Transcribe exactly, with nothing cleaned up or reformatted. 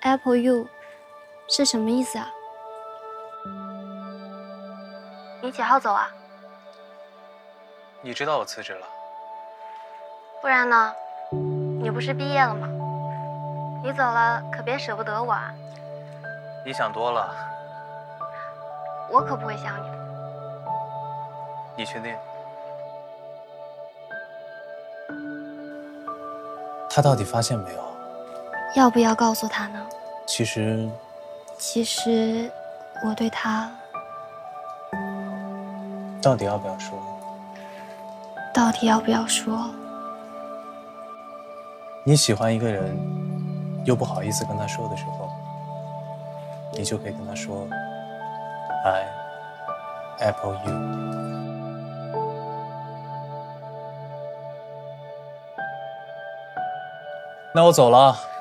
Apple you 是什么意思啊？你几号走啊？ 你知道我辞职了？ 不然呢？你不是毕业了吗？你走了可别舍不得我啊！ 你想多了。 我可不会想你的。 你确定？他到底发现没有？ 要不要告诉他呢？ 其实， 其实我对他到底要不要说？ 到底要不要说？ 你喜欢一个人，又不好意思跟他说的时候，你就可以跟他说 I Apple you。那我走了。